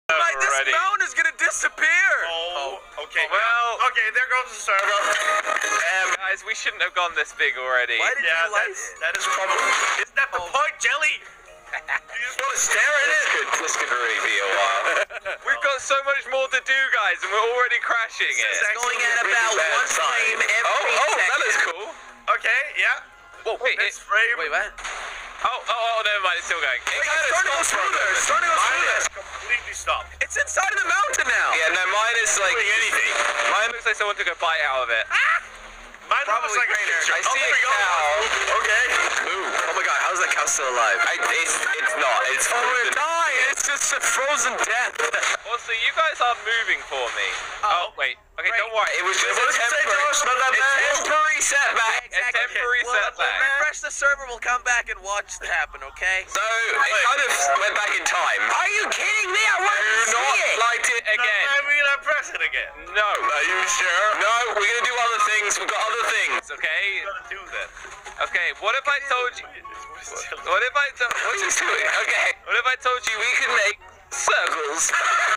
This mountain is gonna disappear. Oh, okay. Well, okay, there goes the server. Guys, we shouldn't have gone this big already. Why did you like it? That is probably. Isn't that the point, Jelly? You just want to stare at it? This could really be a while. We've got so much more to do, guys, and we're already crashing it. It's going at about one frame every second. That is cool. Okay, yeah. Whoa, wait, Wait, what? Oh, never mind. It's still going. It's starting to go smoother. It's starting to go Mine smoother. has completely stopped. It's inside of the mountain now. Yeah, no, mine is like anything. Mine looks like someone took a bite out of it. Mine looks like a picture. I see a cow. Okay. Oh my god, how is that cow still alive? It's not. It's frozen. Dying. It's just a frozen death. Also, you guys aren't moving for me. Oh, wait. Okay, don't worry. It was just What did you say, Josh? Not that bad. temporary setback. Exactly. A temporary setback. We'll refresh the server. We'll come back and watch it happen, okay? So, it kind of went back in time. Are you kidding me? I want to Do see not it. light it again. I mean, I press it again. No. Are you sure? No, we're going to do other things. We've got other things, okay? You gotta do that. Okay, what if I told you... What if I told... What's he doing? Okay. What if I told you we could make circles?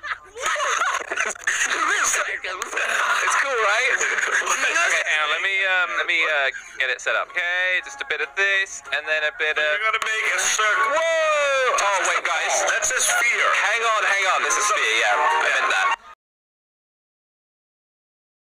It's cool, right? Okay, hang on, let me get it set up. Okay, just a bit of this, and then a bit of... You're gonna make a circle. Whoa! Oh, wait, guys. That's a sphere. Hang on. This is sphere, yeah. I meant that.